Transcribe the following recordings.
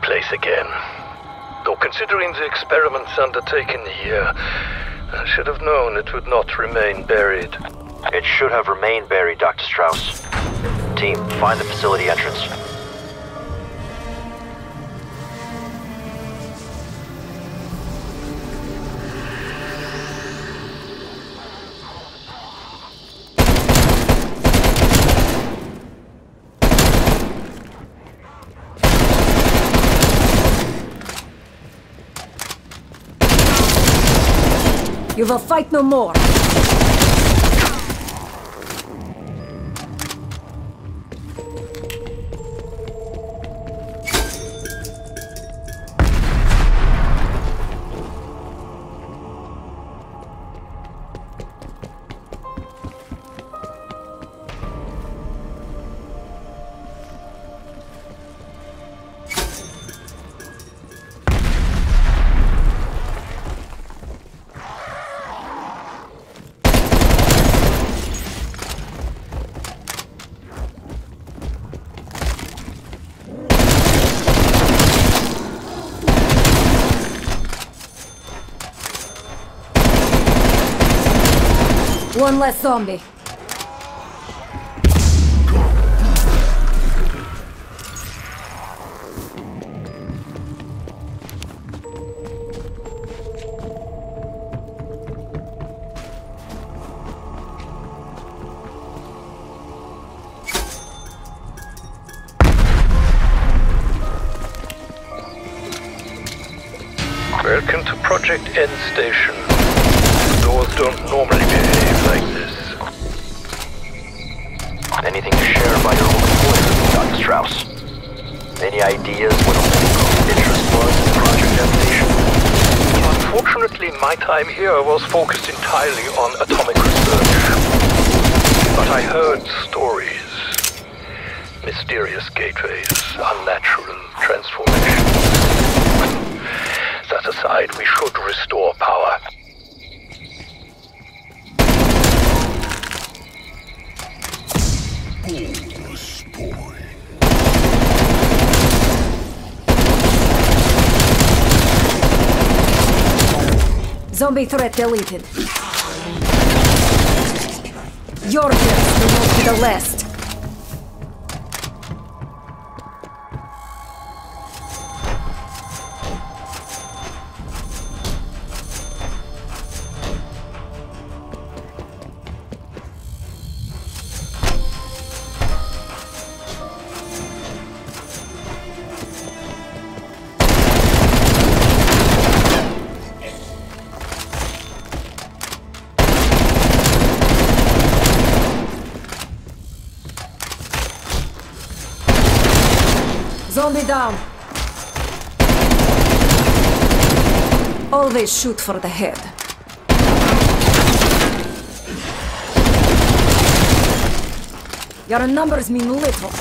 place again. Though considering the experiments undertaken here, I should have known it would not remain buried. It should have remained buried, Dr. Strauss. Team, find the facility entrance. You will fight no more. One less zombie. Welcome to Project N Station. Doors don't normally behave like this. Anything to share about your own employer, Dr. Strauss? Any ideas what a interest was in Project N Station? Unfortunately, my time here was focused entirely on atomic research. But I heard stories. Mysterious gateways, unnatural transformations. That aside, we should restore power. Zombie threat deleted. Your death will not be the last. Zombie down. Always shoot for the head. Your numbers mean little.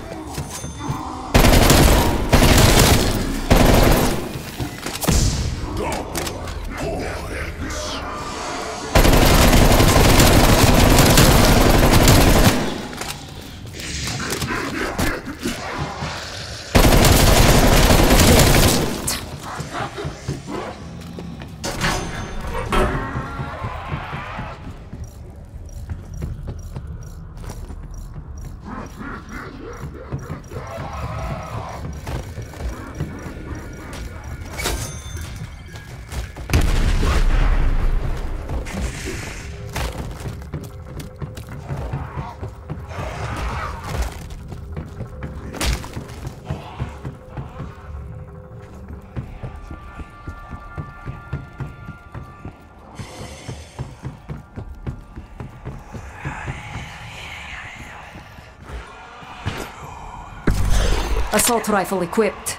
Assault rifle equipped.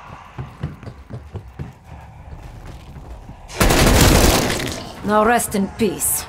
Now rest in peace.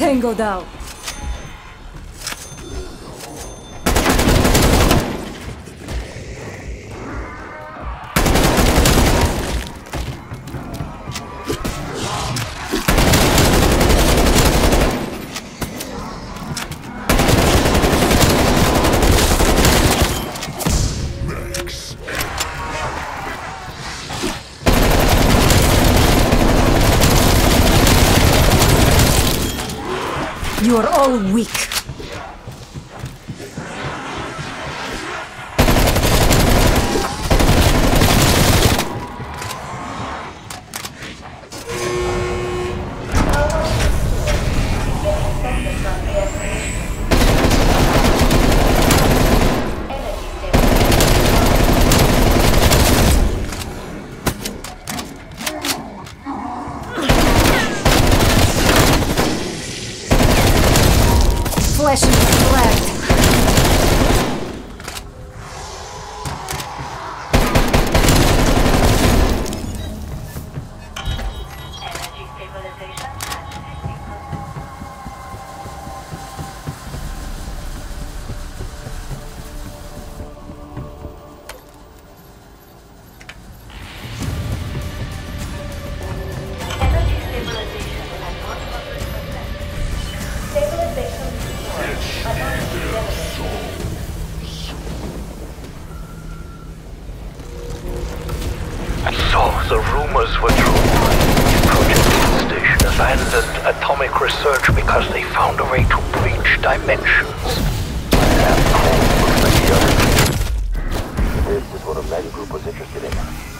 Tango down. You are all weak. Flesh and blood. Energy stabilization at 50%. Energy stabilization at 100%. Stabilization restored. Anomaly generated. So the rumors were true. Project Station abandoned atomic research because they found a way to breach dimensions. Looks like the other. This is what Omega Group was interested in.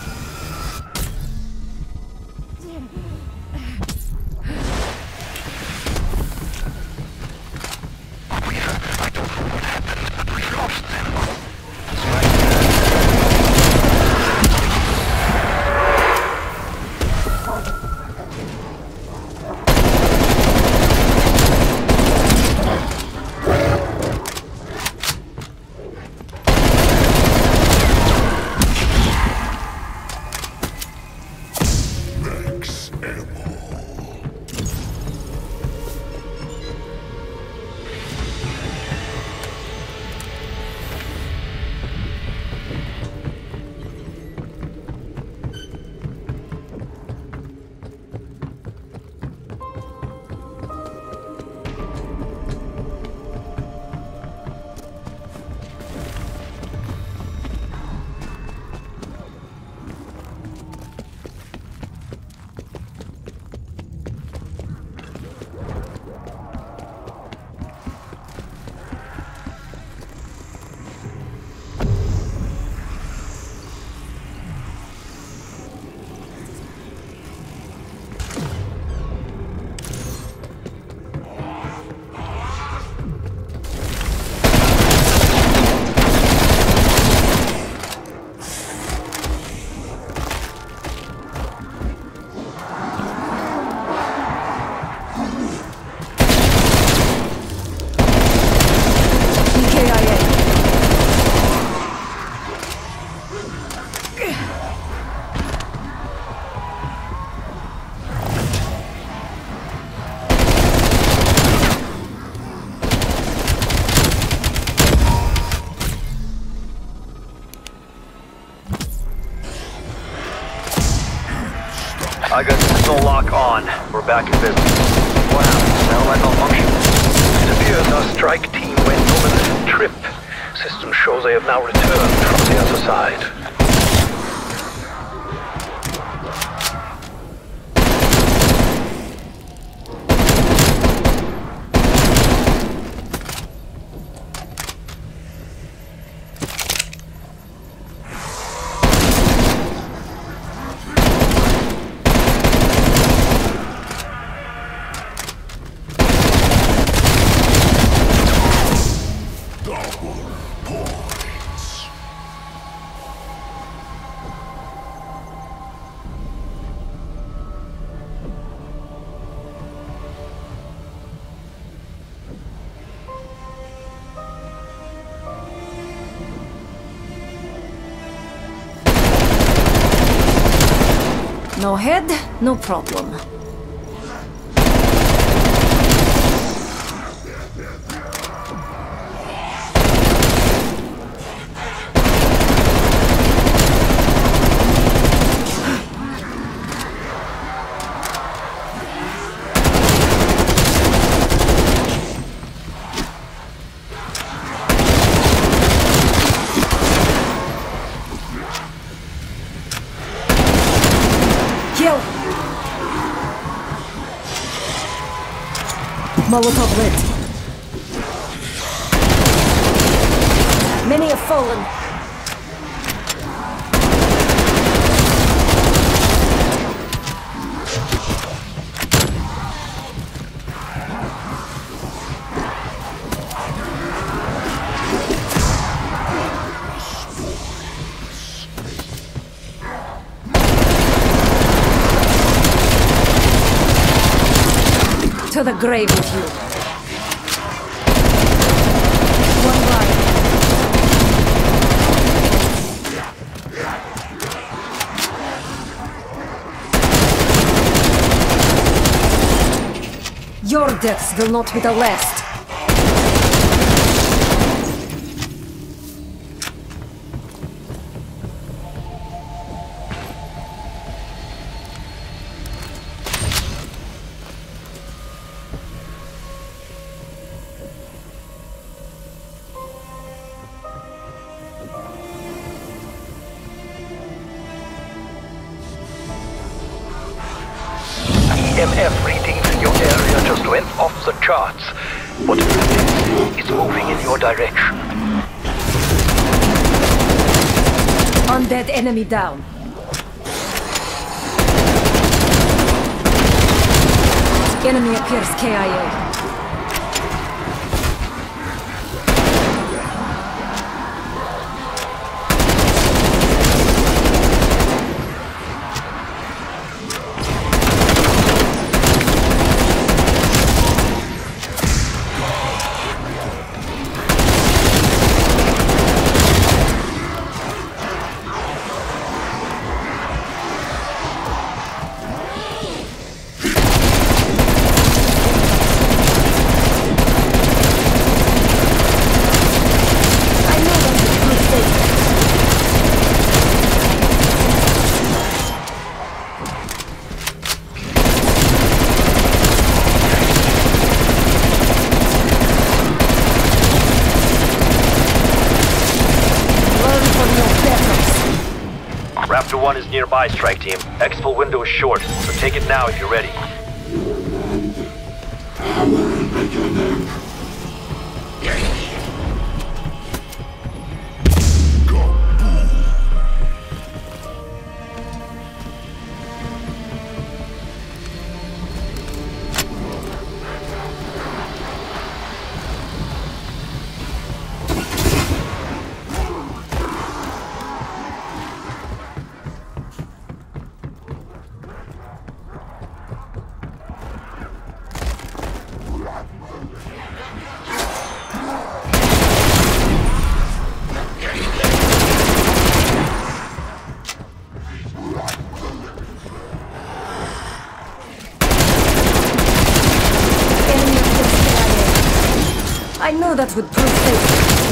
I don't know what happened. We lost them. I got the missile lock on. We're back in business. What happened? Satellite malfunction? It appears our strike team went over the trip. Systems show they have now returned from the other side. No head, no problem. Molotov lit. Many have fallen. To the grave with you. One line. Your deaths will not be the last. EMF readings in your area just went off the charts. Whatever it is, it's moving in your direction. Undead enemy down. Enemy appears KIA. Raptor 1 is nearby, strike team. Exfil window is short, so take it now if you're ready. I know that would prove safe.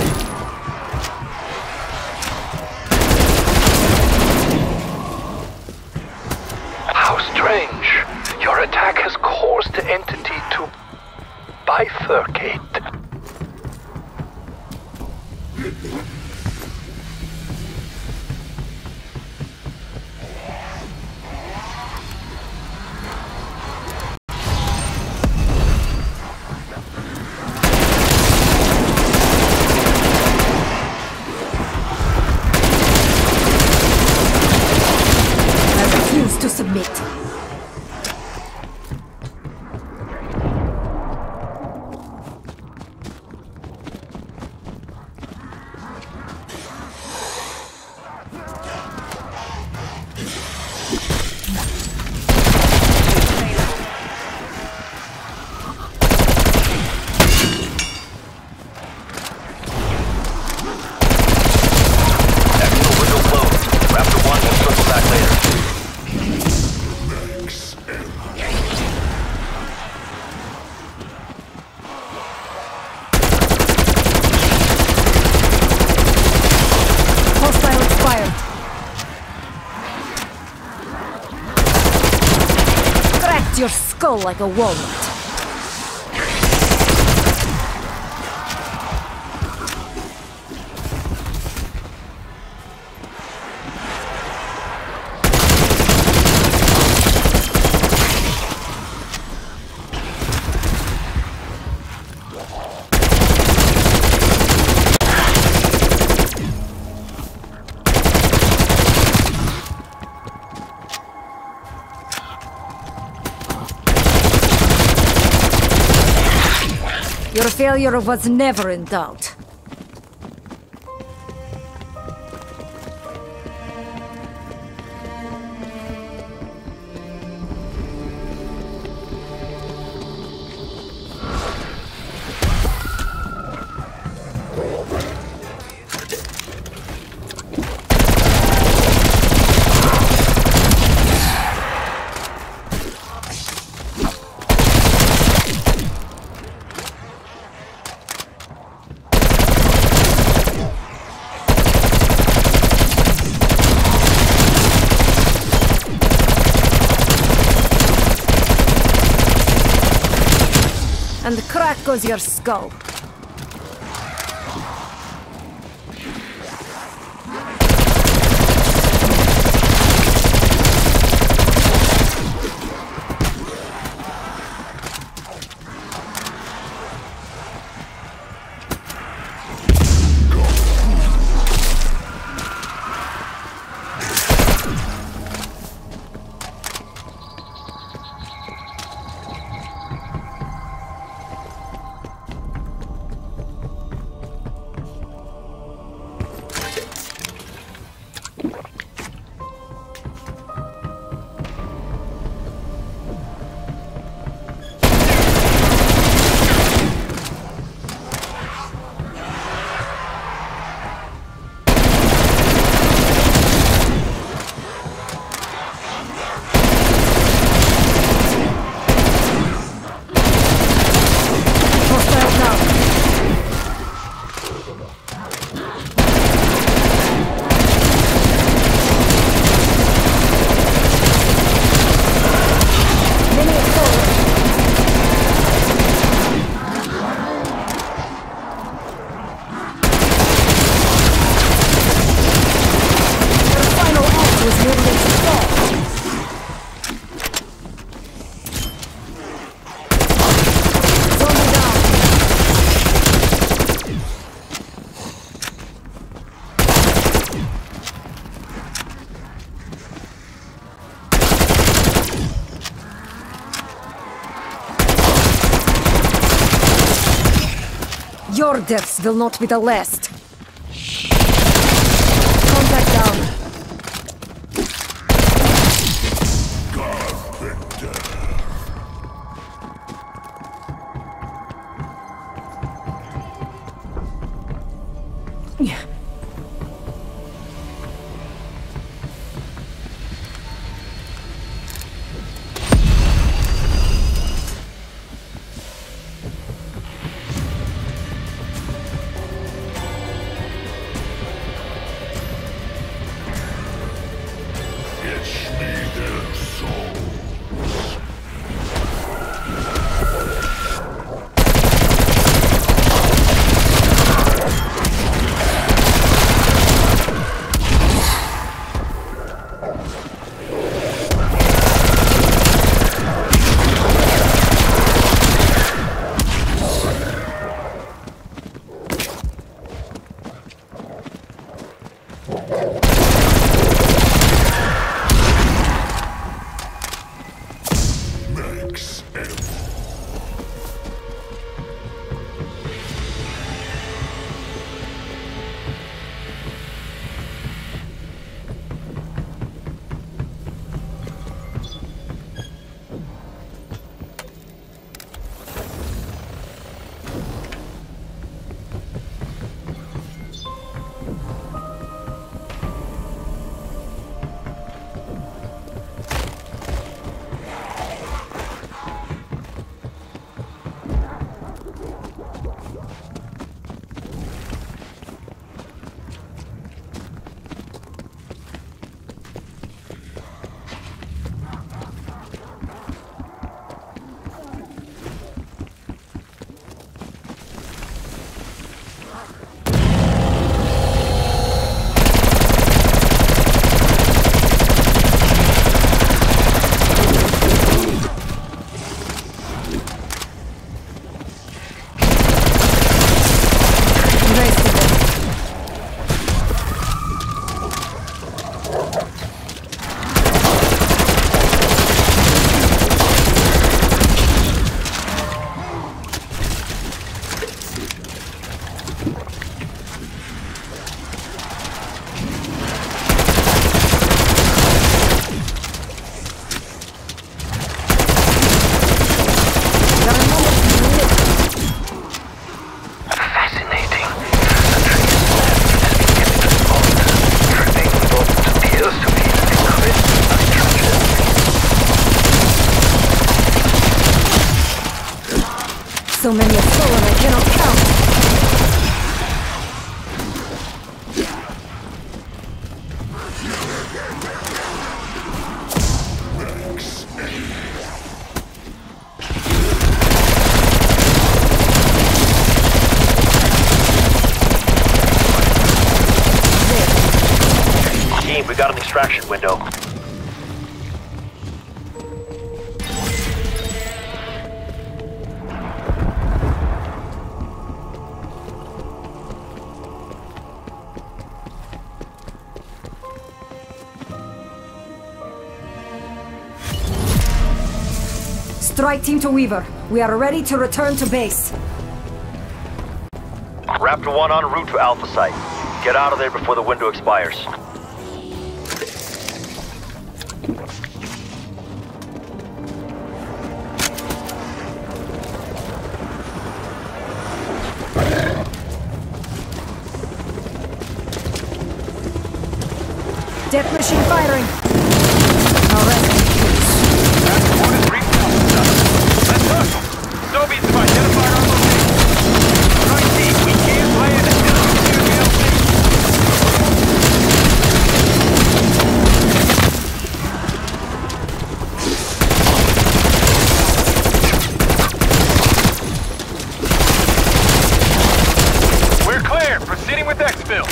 How strange. Your attack has caused the entity to bifurcate. To submit. Your skull like a walnut. Your failure was never in doubt. And crack goes your skull. Your deaths will not be the last. Contact down. So many have fallen, I cannot count. Team, we got an extraction window. Strike team to Weaver. We are ready to return to base. Raptor 1 en route to Alpha Site. Get out of there before the window expires. Death machine firing. Now rest in peace. Raptor 1 is reached Alpha. Let's hustle. Soviets have identified our location. Strike team, we can't land until we clear the LZ. We're clear. Proceeding with exfil.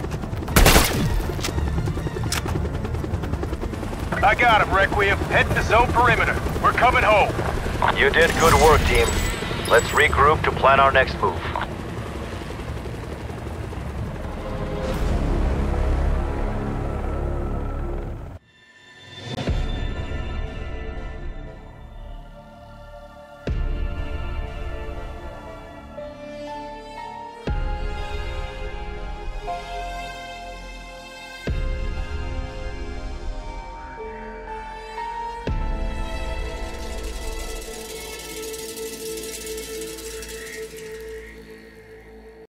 I got him, Requiem. Head to zone perimeter. We're coming home. You did good work, team. Let's regroup to plan our next move.